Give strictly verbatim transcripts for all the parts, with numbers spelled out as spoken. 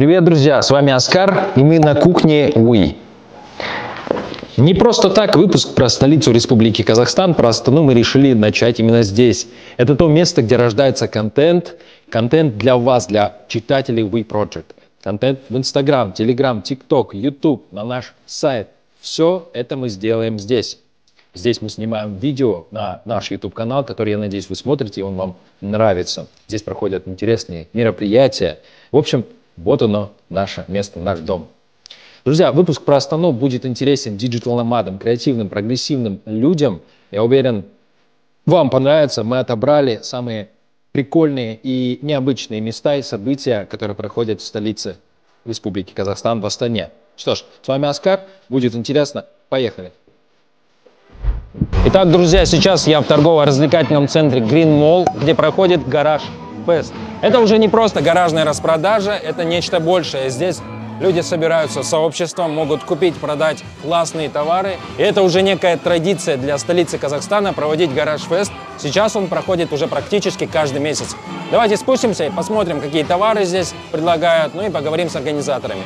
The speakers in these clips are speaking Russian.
Привет, друзья! С вами Оскар, и мы на кухне Уи. Не просто так выпуск про столицу Республики Казахстан, про Астану мы решили начать именно здесь. Это то место, где рождается контент, контент для вас, для читателей We Project. Контент в Instagram, Telegram, TikTok, YouTube, на наш сайт. Все это мы сделаем здесь. Здесь мы снимаем видео на наш YouTube-канал, который, я надеюсь, вы смотрите, и он вам нравится. Здесь проходят интересные мероприятия. В общем, вот оно, наше место, наш дом. Друзья, выпуск про Астану будет интересен диджитал-номадам, креативным, прогрессивным людям. Я уверен, вам понравится. Мы отобрали самые прикольные и необычные места и события, которые проходят в столице Республики Казахстан, в Астане. Что ж, с вами Оскар. Будет интересно. Поехали. Итак, друзья, сейчас я в торгово-развлекательном центре Green Mall, где проходит Garage Fest. Это уже не просто гаражная распродажа, это нечто большее. Здесь люди собираются сообществом, могут купить, продать классные товары. И это уже некая традиция для столицы Казахстана проводить Garage Fest. Сейчас он проходит уже практически каждый месяц. Давайте спустимся и посмотрим, какие товары здесь предлагают, ну и поговорим с организаторами.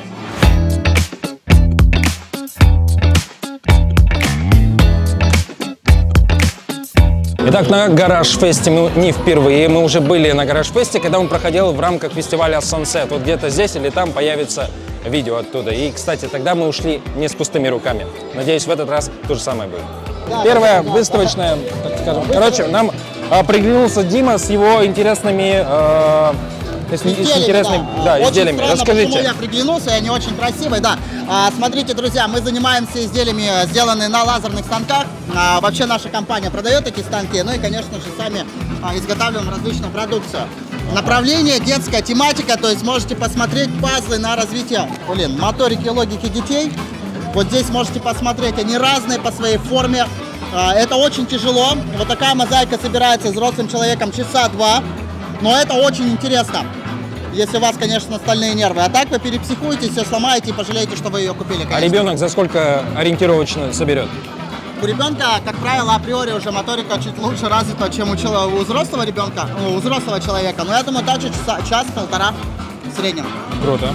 Итак, на Garage Fest мы не впервые, мы уже были на Garage Fest, когда он проходил в рамках фестиваля Sunset. Вот где-то здесь или там появится видео оттуда. И, кстати, тогда мы ушли не с пустыми руками. Надеюсь, в этот раз то же самое будет. Первая выставочная, так скажем. Короче, нам а, приглянулся Дима с его интересными, э, с, изделиями, с интересными да. Да, изделиями. Странно, расскажите. Почему я приглянулся, и они очень красивые, да. А, смотрите, друзья, мы занимаемся изделиями, сделанными на лазерных станках. А, вообще наша компания продает эти станки, ну и, конечно же, сами а, изготавливаем различную продукцию. Направление детская тематика, то есть можете посмотреть пазлы на развитие, блин, моторики и логики детей. Вот здесь можете посмотреть, они разные по своей форме. А, это очень тяжело. Вот такая мозаика собирается взрослым человеком часа два. Но это очень интересно, если у вас, конечно, стальные нервы. А так вы перепсихуете, все сломаете и пожалеете, что вы ее купили, конечно. А ребенок за сколько ориентировочно соберет? У ребенка, как правило, априори уже моторика чуть лучше развита, чем у, у взрослого ребенка, у взрослого человека. Но я думаю, также час-полтора в среднем. Круто.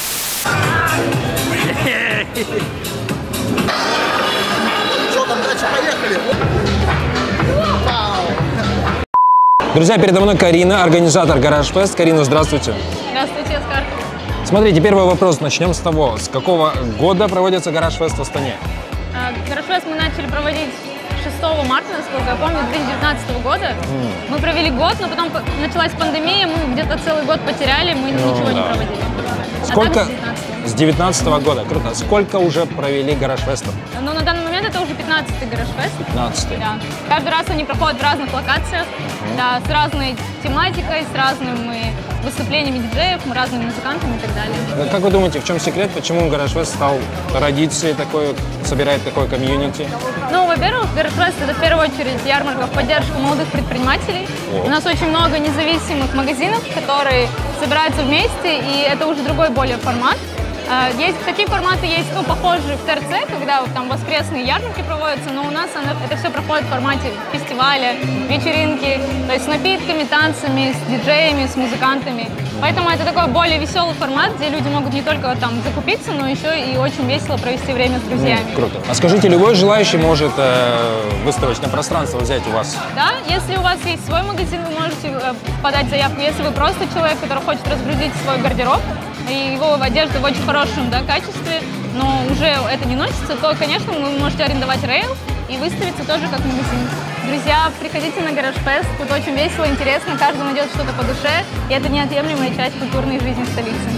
Что там дальше? Поехали! Друзья, передо мной Карина, организатор Garage Fest. Карина, здравствуйте. Здравствуйте, Оскар. Смотрите, первый вопрос. Начнем с того, с какого года проводится Garage Fest в Астане? Garage Fest мы начали проводить шестого марта, насколько я помню, две тысячи девятнадцатого года. Mm. Мы провели год, но потом началась пандемия, мы где-то целый год потеряли, мы ну, ничего да. не проводили. Сколько? А с девятнадцатого года. Круто. Сколько уже провели Garage Fest? Ну, на данный момент это уже пятнадцатый Garage Fest. пятнадцатый. Да. Каждый раз они проходят в разных локациях, mm. да, с разной тематикой, с разными выступлениями диджеев, разными музыкантами и так далее. Как вы думаете, в чем секрет, почему Garage Fest стал традицией такой, собирает такое комьюнити? Ну, во-первых, Garage Fest это в первую очередь ярмарка в поддержку молодых предпринимателей. О. У нас очень много независимых магазинов, которые собираются вместе, и это уже другой более формат. Есть, такие форматы есть, ну, похожие в ТРЦ, когда вот, там воскресные ярмарки проводятся, но у нас она, это все проходит в формате фестиваля, вечеринки, то есть с напитками, танцами, с диджеями, с музыкантами. Поэтому это такой более веселый формат, где люди могут не только там закупиться, но еще и очень весело провести время с друзьями. Mm, круто. А скажите, любой желающий может э, выставочное пространство взять у вас? Да, если у вас есть свой магазин, вы можете э, подать заявку. Если вы просто человек, который хочет разгрузить свой гардероб, и его одежда в очень хорошем, да, качестве, но уже это не носится, то, конечно, вы можете арендовать рейл и выставиться тоже как магазин. Друзья, приходите на Garage Fest, тут очень весело, интересно, каждый найдет что-то по душе, и это неотъемлемая часть культурной жизни столицы.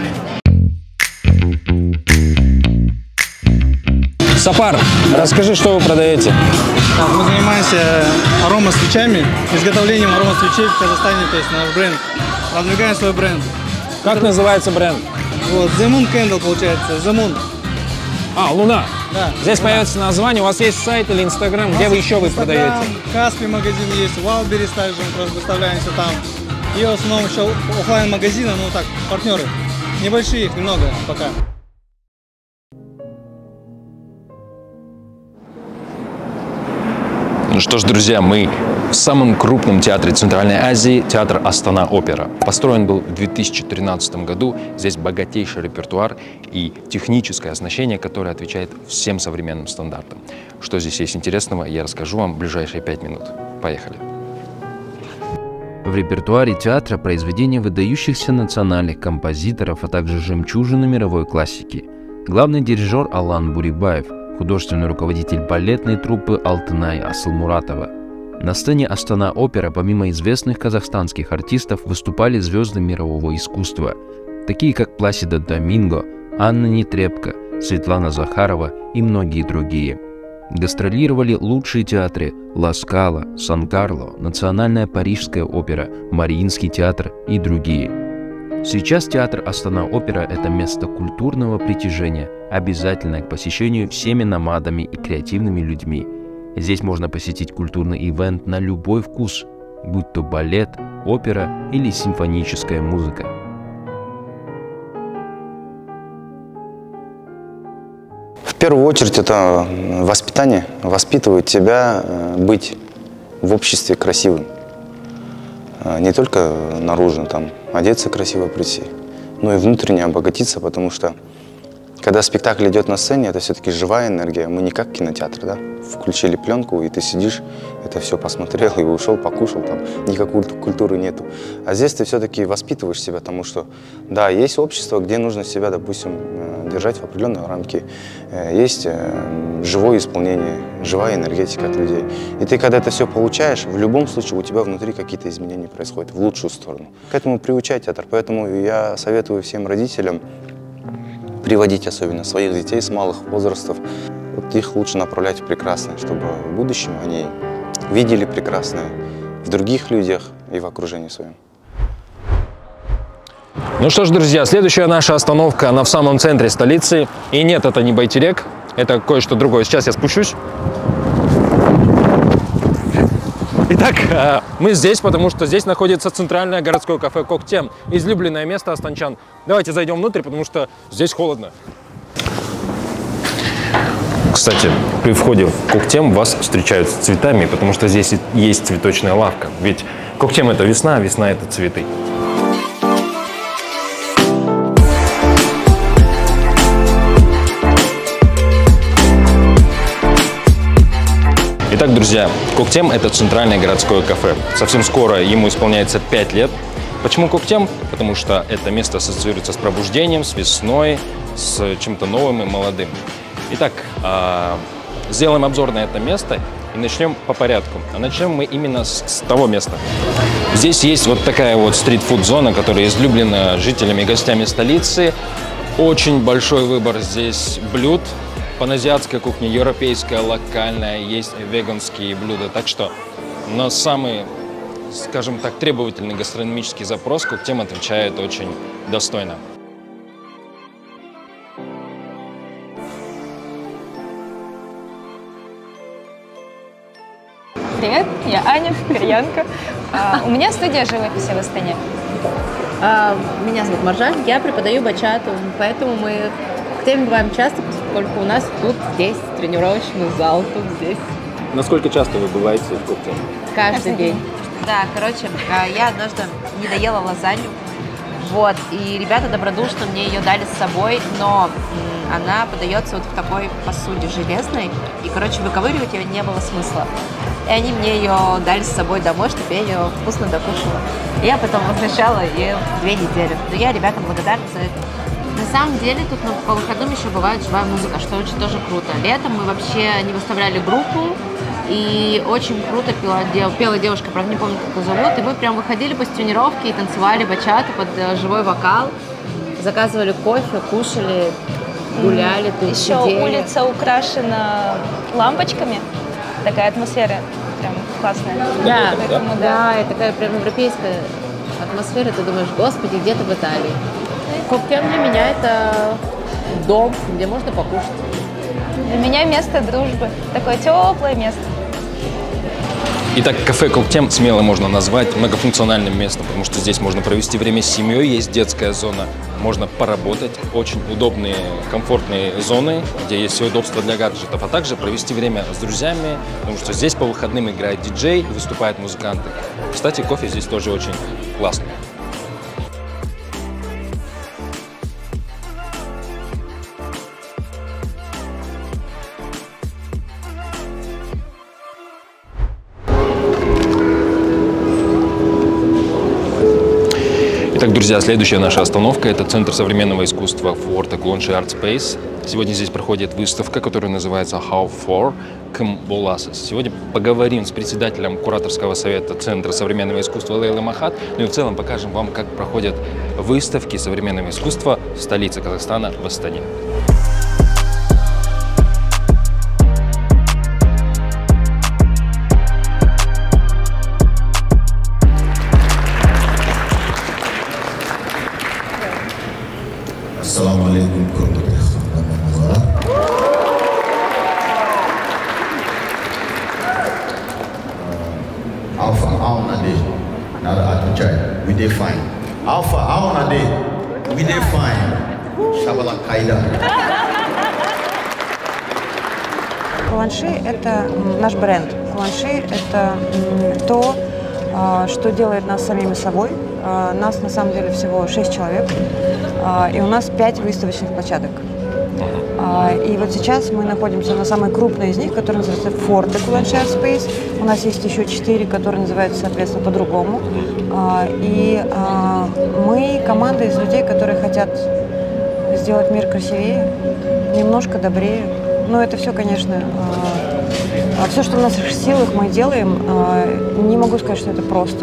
Сапар, расскажи, что вы продаете? Мы занимаемся аромасвечами, изготовлением аромасвечей в Казахстане, то есть наш бренд, продвигаем свой бренд. Как называется бренд? Вот, The Moon Candle получается, The Moon. А, Луна. Да. Здесь Луна. Появится название. У вас есть сайт или Инстаграм? Где вы еще вы продаете? Каспи магазин есть, Wildberries также мы выставляемся там. И в основном еще офлайн магазины, ну так, партнеры. Небольшие, их немного пока. Ну что ж, друзья, мы в самом крупном театре Центральной Азии, театр Астана Опера. Построен был в две тысячи тринадцатом году. Здесь богатейший репертуар и техническое оснащение, которое отвечает всем современным стандартам. Что здесь есть интересного, я расскажу вам в ближайшие пять минут. Поехали. В репертуаре театра произведения выдающихся национальных композиторов, а также жемчужины мировой классики. Главный дирижер Алан Бурибаев, художественный руководитель балетной труппы Алтынай Асылмуратова. На сцене Астана Опера помимо известных казахстанских артистов выступали звезды мирового искусства, такие как Пласидо Доминго, Анна Нетребко, Светлана Захарова и многие другие. Гастролировали лучшие театры Ла Скала, Сан-Карло, Национальная Парижская опера, Мариинский театр и другие. Сейчас театр Астана Опера – это место культурного притяжения, обязательное к посещению всеми номадами и креативными людьми. Здесь можно посетить культурный ивент на любой вкус, будь то балет, опера или симфоническая музыка. В первую очередь это воспитание, воспитывает тебя быть в обществе красивым. Не только наружно, там, одеться красиво прийти, но и внутренне обогатиться, потому что когда спектакль идет на сцене, это все-таки живая энергия. Мы не как кинотеатр, да? Включили пленку, и ты сидишь, это все посмотрел и ушел, покушал, там никакой культуры нету. А здесь ты все-таки воспитываешь себя, потому что, да, есть общество, где нужно себя, допустим, держать в определенные рамки. Есть живое исполнение, живая энергетика от людей. И ты, когда это все получаешь, в любом случае у тебя внутри какие-то изменения происходят в лучшую сторону. К этому приучать театр. Поэтому я советую всем родителям приводить особенно своих детей с малых возрастов. Вот их лучше направлять в прекрасное, чтобы в будущем они видели прекрасное в других людях и в окружении своем. Ну что ж, друзья, следующая наша остановка, она в самом центре столицы. И нет, это не Байтерек, это кое-что другое. Сейчас я спущусь. Итак, мы здесь, потому что здесь находится центральное городское кафе «Коктем», излюбленное место астанчан. Давайте зайдем внутрь, потому что здесь холодно. Кстати, при входе в «Коктем» вас встречают с цветами, потому что здесь есть цветочная лавка. Ведь «Коктем» — это весна, а весна — это цветы. Итак, друзья, «Коктем» — это центральное городское кафе. Совсем скоро ему исполняется пять лет. Почему «Коктем»? Потому что это место ассоциируется с пробуждением, с весной, с чем-то новым и молодым. Итак, сделаем обзор на это место и начнем по порядку. А начнем мы именно с, с того места. Здесь есть вот такая вот стрит-фуд-зона, которая излюблена жителями и гостями столицы. Очень большой выбор здесь блюд. Паназиатская кухня, европейская, локальная, есть веганские блюда. Так что на самый, скажем так, требовательный гастрономический запрос «Коктем» отвечает очень достойно. Привет, я Аня, кореянка. А, у меня студия живописи в Астане. А, меня зовут Маржан, я преподаю бачату, поэтому мы к теме бываем часто, поскольку у нас тут здесь тренировочный зал, тут здесь. Насколько часто вы бываете в «Коктем»? Каждый день. Да, короче, я однажды не доела лазанью, вот, и ребята добродушно мне ее дали с собой, но она подается вот в такой посуде железной, и, короче, выковыривать ее не было смысла. И они мне ее дали с собой домой, чтобы я ее вкусно докушала. И я потом возвращала ее две недели. Но я ребятам благодарна за это. На самом деле тут ну, по выходным еще бывает живая музыка, что очень тоже круто. Летом мы вообще не выставляли группу, и очень круто пела, дев, пела девушка, правда не помню, как ее зовут, и мы прям выходили после тренировки и танцевали бачату под живой вокал, заказывали кофе, кушали, гуляли. Тут Еще сидели. улица украшена лампочками, такая атмосфера прям классная. Да, Поэтому, да, и такая прям европейская атмосфера, ты думаешь, господи, где-то в Италии. Коктем для меня это дом, где можно покушать. Для меня место дружбы, такое теплое место. Итак, кафе «Коктем» смело можно назвать многофункциональным местом, потому что здесь можно провести время с семьей, есть детская зона, можно поработать, очень удобные, комфортные зоны, где есть все удобства для гаджетов, а также провести время с друзьями, потому что здесь по выходным играет диджей, выступают музыканты. Кстати, кофе здесь тоже очень классный. Итак, друзья, следующая наша остановка – это Центр современного искусства Forte Kulonši Art Space. Сегодня здесь проходит выставка, которая называется How for Kembolasas. Сегодня поговорим с председателем кураторского совета Центра современного искусства Лейлой Махат, ну и в целом покажем вам, как проходят выставки современного искусства в столице Казахстана, в Астане. Assalamu alaikum warahmatullahi wabarakatuh. Alpha, auna de, nada atuchai, we define. Alpha, auna de, we define. Shabala Kaiда. Kulonši – это наш бренд. Kulonši – это то, что делает нас самими собой. Нас на самом деле всего шесть человек, и у нас пять выставочных площадок. И вот сейчас мы находимся на самой крупной из них, которая называется Forte Kulonši Art Space. У нас есть еще четыре, которые называются, соответственно, по-другому. И мы команда из людей, которые хотят сделать мир красивее, немножко добрее. Но это все, конечно, все, что в наших силах, мы делаем. Не могу сказать, что это просто.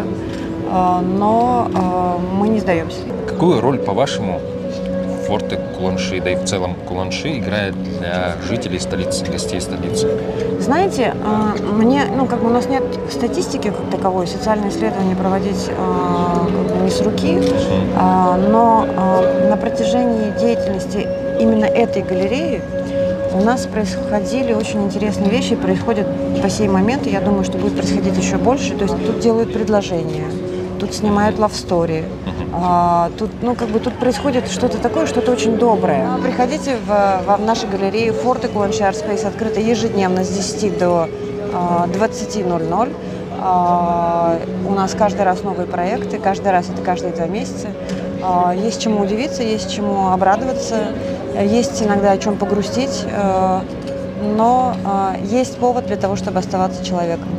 Но мы не сдаемся. Какую роль, по-вашему, Forte Kulonši, да и в целом Kulonši играет для жителей столицы, гостей столицы? Знаете, мне, ну, как бы у нас нет статистики как таковой, социальные исследования проводить как бы не с руки, но на протяжении деятельности именно этой галереи у нас происходили очень интересные вещи, происходят по сей момент, и я думаю, что будет происходить еще больше. То есть тут делают предложения, тут снимают love story, а, тут, ну, как бы тут происходит что-то такое, что-то очень доброе. Приходите в, в нашу галерею. Forte Kulonši Art Space открыта ежедневно с десяти до двадцати ноль-ноль. А, у нас каждый раз новые проекты, каждый раз это каждые два месяца. А, есть чему удивиться, есть чему обрадоваться, есть иногда о чем погрустить, а, но а, есть повод для того, чтобы оставаться человеком.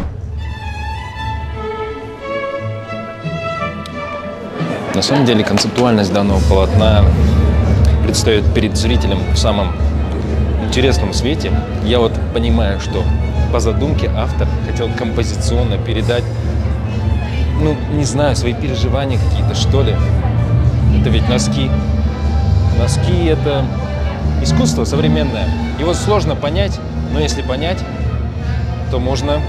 На самом деле концептуальность данного полотна предстает перед зрителем в самом интересном свете. Я вот понимаю, что по задумке автор хотел композиционно передать, ну, не знаю, свои переживания какие-то, что ли. Это ведь носки. Носки – это искусство современное. Его сложно понять, но если понять, то можно...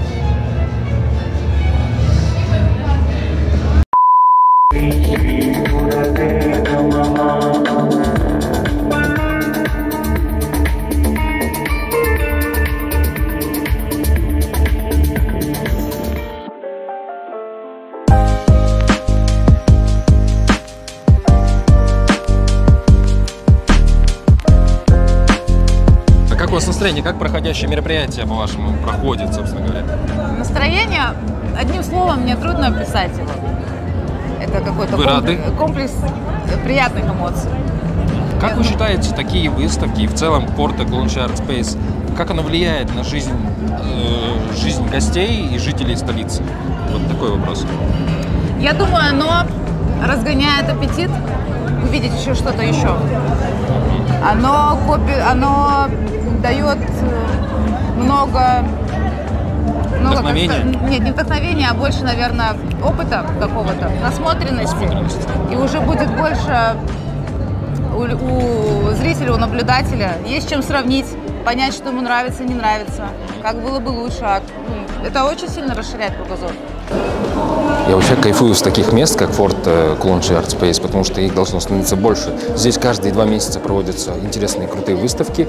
Как у вас настроение? Как проходящее мероприятие, по-вашему, проходит, собственно говоря? Настроение, одним словом, мне трудно описать его. Это какой-то комплекс, комплекс приятных эмоций. Как вы считаете, такие выставки и в целом Forte Kulonši Art Space, как оно влияет на жизнь, э, жизнь гостей и жителей столицы? Вот такой вопрос. Я думаю, оно разгоняет аппетит увидеть еще что-то еще. Оно, копи, оно дает много... много вдохновения? Нет, не вдохновения, а больше, наверное, опыта какого-то, насмотренности. И уже будет больше у, у зрителя, у наблюдателя есть чем сравнить, понять, что ему нравится, не нравится, как было бы лучше. Это очень сильно расширяет кругозор. Я вообще кайфую с таких мест, как Forte Kulonši Art Space, потому что их должно становиться больше. Здесь каждые два месяца проводятся интересные крутые выставки.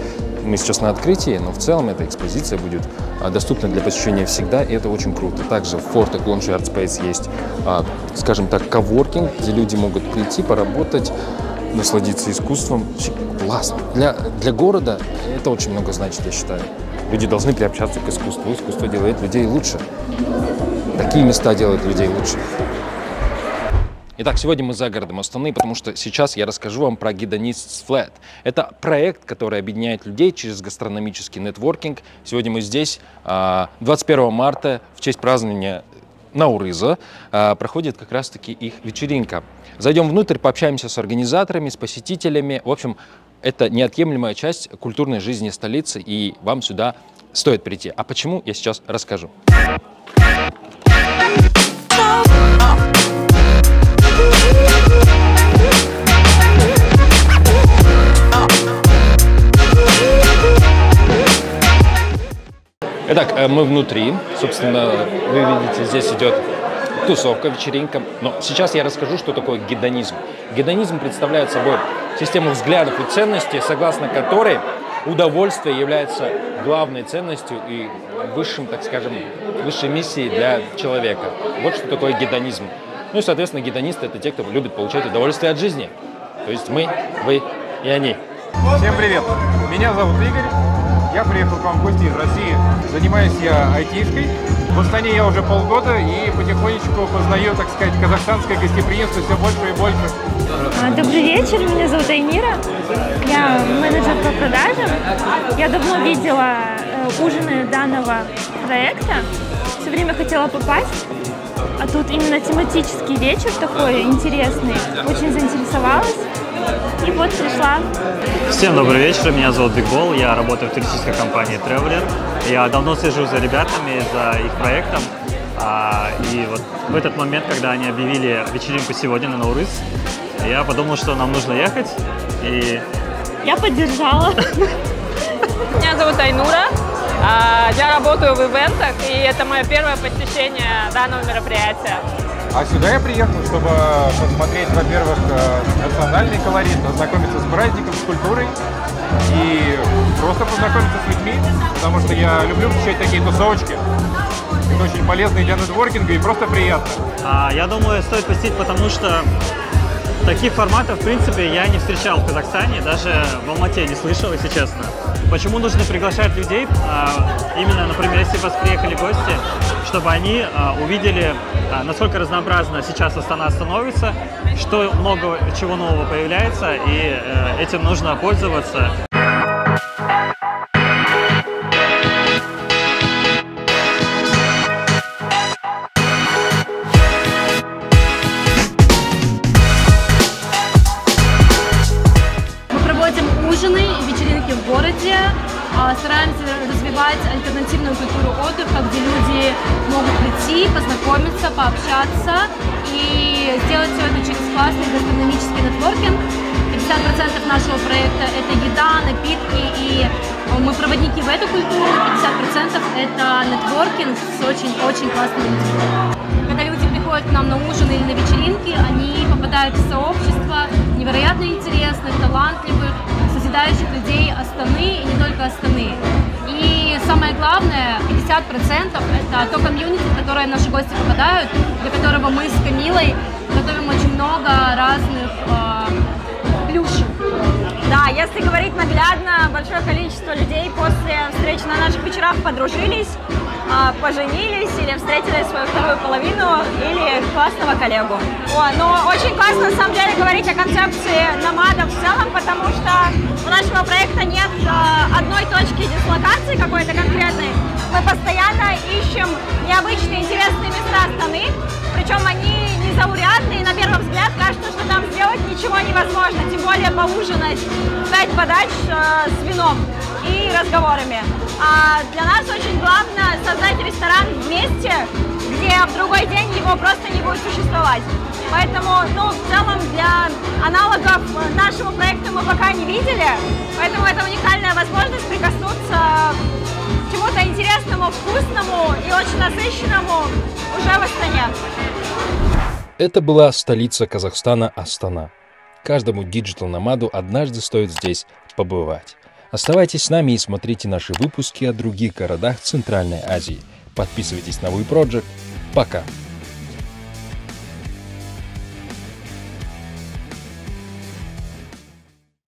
мы сейчас на открытии, но в целом эта экспозиция будет а, доступна для посещения всегда, и это очень круто. Также в Fortec Launch Art Space есть, а, скажем так, коворкинг, где люди могут прийти, поработать, насладиться искусством. Классно. Для, для города это очень много значит, я считаю. Люди должны приобщаться к искусству. Искусство делает людей лучше. Такие места делают людей лучше. Итак, сегодня мы за городом Астаны, потому что сейчас я расскажу вам про Гедонист Flat. Это проект, который объединяет людей через гастрономический нетворкинг. Сегодня мы здесь, двадцать первого марта, в честь празднования Наурыза, проходит как раз-таки их вечеринка. Зайдем внутрь, пообщаемся с организаторами, с посетителями. В общем, это неотъемлемая часть культурной жизни столицы, и вам сюда стоит прийти. А почему, я сейчас расскажу. Итак, мы внутри. Собственно, вы видите, здесь идет тусовка, вечеринка. Но сейчас я расскажу, что такое гедонизм. Гедонизм представляет собой систему взглядов и ценностей, согласно которой удовольствие является главной ценностью и высшим, так скажем, высшей миссией для человека. Вот что такое гедонизм. Ну и, соответственно, гедонисты — это те, кто любит получать удовольствие от жизни. То есть мы, вы и они. Всем привет! Меня зовут Игорь. Я приехал к вам в гости из России. Занимаюсь я айтишкой. В Астане я уже полгода и потихонечку познаю, так сказать, казахстанское гостеприимство все больше и больше. Добрый вечер, меня зовут Айнира. Я менеджер по продажам. Я давно видела ужины данного проекта. Все время хотела попасть. А тут именно тематический вечер такой интересный. Очень заинтересовалась. И вот пришла. Всем добрый вечер, меня зовут Бигбол, я работаю в туристической компании Traveler. Я давно слежу за ребятами, за их проектом. И вот в этот момент, когда они объявили вечеринку сегодня на Наурыз, я подумал, что нам нужно ехать. И я поддержала. Меня зовут Айнура. Я работаю в ивентах, и это мое первое посещение данного мероприятия. А сюда я приехал, чтобы посмотреть, во-первых, национальный колорит, ознакомиться с праздником, с культурой и просто познакомиться с людьми, потому что я люблю посещать такие тусовочки. Это очень полезно для нетворкинга и просто приятно. А, я думаю, стоит посетить, потому что таких форматов, в принципе, я не встречал в Казахстане, даже в Алмате не слышал, если честно. Почему нужно приглашать людей? Именно, например, если у вас приехали гости, чтобы они увидели, насколько разнообразно сейчас Астана становится, что много чего нового появляется, и этим нужно пользоваться. В городе стараемся развивать альтернативную культуру отдыха, где люди могут прийти, познакомиться, пообщаться и сделать все это через классный гастрономический нетворкинг. пятьдесят процентов нашего проекта – это еда, напитки, и мы проводники в эту культуру, пятьдесят процентов это нетворкинг с очень-очень классными людьми. Когда люди приходят к нам на ужин или на вечеринки, они попадают в сообщество невероятно интересных, талантливых, созидающих людей Астаны и не только Астаны. И самое главное, пятьдесят процентов это то комьюнити, в которое наши гости попадают, для которого мы с Камилой готовим очень много разных э, плюшек. Да, если говорить наглядно, большое количество людей после встречи на наших вечерах подружились, поженились или встретили свою вторую половину или классного коллегу. О, но очень классно на самом деле говорить о концепции номадов в целом, потому что у нашего проекта нет одной точки дислокации какой-то конкретной. Мы постоянно ищем необычные интересные места Астаны, причем они незаурядные, и на первый взгляд кажется, что там сделать ничего невозможно, тем более поужинать, пять подач э, с вином и разговорами. А для нас очень главное создать ресторан в месте, где в другой день его просто не будет существовать. Поэтому, ну, в целом для аналогов нашему проекту мы пока не видели, поэтому это уникальная возможность прикоснуться к чему-то интересному, вкусному и очень насыщенному уже в Астане. Это была столица Казахстана Астана. Каждому диджитал-номаду однажды стоит здесь побывать. Оставайтесь с нами и смотрите наши выпуски о других городах Центральной Азии. Подписывайтесь на WeProject. Пока!